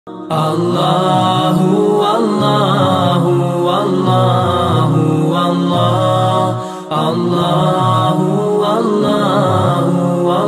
Allahu Allahu Allahu Allahu Allahu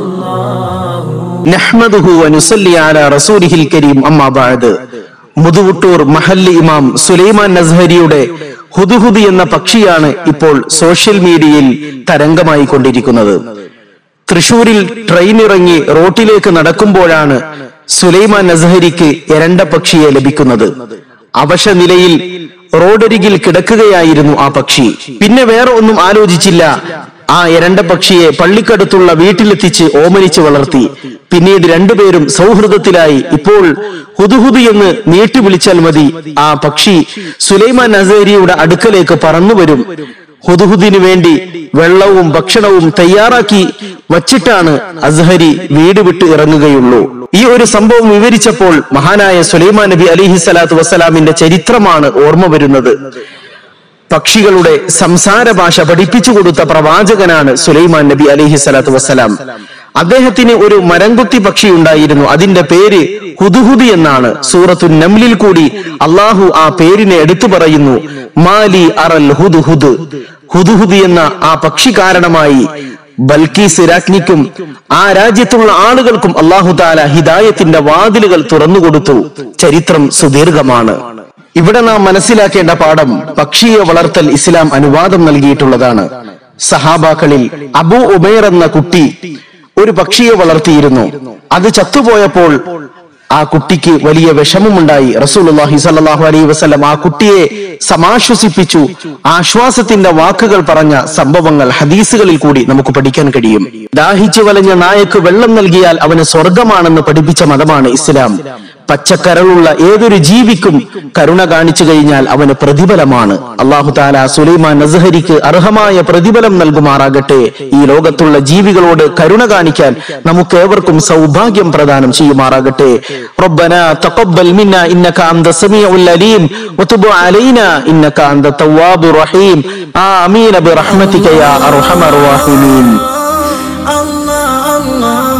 Allahu നഹ്മദുഹു വ നുസല്ലി അലാ റസൂലിഹിൽ കരീം. അമ്മാ ബഅദ്. മുതുവുട്ടൂർ മഹല്ലി ഇമാം സുലൈമാൻ നസ്ഹരിയുടെ ഹുദ്ഹുദ് എന്ന പക്ഷിയാണ് ഇപ്പോൾ സോഷ്യൽ മീഡിയയിൽ തരംഗമായി കൊണ്ടിരിക്കുന്നത്. തൃശൂരിൽ ട്രെയിൻ ഇറങ്ങി റോട്ടിലേക്ക് നടക്കുമ്പോഴാണ് സുലൈമാൻ നസ്ഹരിക്ക് എരണ്ട പക്ഷിയെ ലഭിക്കുന്നത്. അവശ നിലയിൽ റോഡരികിൽ കിടക്കുകയായിരുന്നു ആ പക്ഷി. പിന്നെ വേറെ ഒന്നും ആലോചിച്ചില്ല. ആ എരണ്ട പക്ഷിയെ പള്ളിക്കടുത്തുള്ള വീട്ടിലെത്തിച്ച് ഓമനിച്ച് വളർത്തി. പിന്നീട് രണ്ടുപേരും സൗഹൃദത്തിലായി. ഇപ്പോൾ ഹുദ്ഹുദ് എന്ന് നീട്ടി വിളിച്ചാൽ മതി, ആ പക്ഷി സുലൈമാൻ നസ്ഹരിയുടെ അടുക്കലേക്ക് പറന്നു വരും. ഹുദ്ഹുദിന് വേണ്ടി വെള്ളവും ഭക്ഷണവും തയ്യാറാക്കി വച്ചിട്ടാണ് അസ്ഹരി വീട് വിട്ട് ഇറങ്ങുകയുള്ളൂ. ഈ ഒരു സംഭവം വിവരിച്ചപ്പോൾ മഹാനായ സുലൈമാൻ നബി അലൈഹിസ്സലാത്തു വസ്സലാമിന്റെ ചരിത്രമാണ് ഓർമ്മ വരുന്നത്. പക്ഷികളുടെ സംസാര ഭാഷ പഠിപ്പിച്ചു കൊടുത്ത പ്രവാചകനാണ് സുലൈമാൻ നബി അലൈഹിസ്സലാത്തു വസ്സലാം. അദ്ദേഹത്തിന് ഒരു മരംകുത്തി പക്ഷി ഉണ്ടായിരുന്നു. അതിന്റെ പേര് ഹുദ്ഹുദ് എന്നാണ്. സൂറത്തുൻ നംലിൽ കൂടി അള്ളാഹു ആ പേരിനെ എടുത്തു പറയുന്നു. മാലി അറൽ ഹുദ്ഹുദ്. ഹുദ്ഹുദ് എന്ന ആ പക്ഷി കാരണമായി ബൽക്കീസ് രാജ്ഞിക്കും ആ രാജ്യത്തുള്ള ആളുകൾക്കും അള്ളാഹു താല ഹിദായത്തിന്റെ വാതിലുകൾ തുറന്നുകൊടുത്തു. ചരിത്രം സുദീർഘമാണ്. ഇവിടെ നാം മനസ്സിലാക്കേണ്ട പാഠം, പക്ഷിയെ വളർത്തൽ ഇസ്ലാം അനുവാദം നൽകിയിട്ടുള്ളതാണ്. സഹാബാക്കളിൽ അബൂ ഉമൈർ എന്ന കുട്ടി ഒരു പക്ഷിയെ വളർത്തിയിരുന്നു. അത് ചത്തുപോയപ്പോൾ ആ കുട്ടിക്ക് വലിയ വിഷമമുണ്ടായി. റസൂലുള്ളാഹി സ്വല്ലല്ലാഹു അലൈഹി വസല്ലം ആ കുട്ടിയെ സമാശ്വസിപ്പിച്ചു. ആശ്വാസത്തിന്റെ വാക്കുകൾ പറഞ്ഞ സംഭവങ്ങൾ ഹദീസുകളിൽ കൂടി നമുക്ക് പഠിക്കാൻ കഴിയും. ദാഹിച്ചു വലഞ്ഞ നായക്ക് വെള്ളം നൽകിയാൽ അവന് സ്വർഗമാണെന്ന് പഠിപ്പിച്ച മതമാണ് ഇസ്ലാം. പച്ചക്കരളുള്ള ഏതൊരു ജീവിക്കും കരുണ കാണിച്ചു കഴിഞ്ഞാൽ അവന് പ്രതിഫലമാണ്. അല്ലാഹു തആല സുലൈമാൻ നസ്ഹരിക്ക് അർഹമായ പ്രതിഫലം നൽകുമാറാകട്ടെ. ഈ ലോകത്തുള്ള ജീവികളോട് കരുണ കാണിക്കാൻ നമുക്ക് ഏവർക്കും സൗഭാഗ്യം പ്രദാനം ചെയ്യുമാറാകട്ടെ. റബ്ബനാ തഖബ്ബൽ മിന്നാ ഇന്നക അൻത സമീഉൽ അലീം വതുബ് അലൈനാ ഇന്നക അൻത തവ്വാബുർ റഹീം. ആമീൻ ബിറഹ്മതിക യാ അർഹമർ റഹീമീൻ. Allah Allah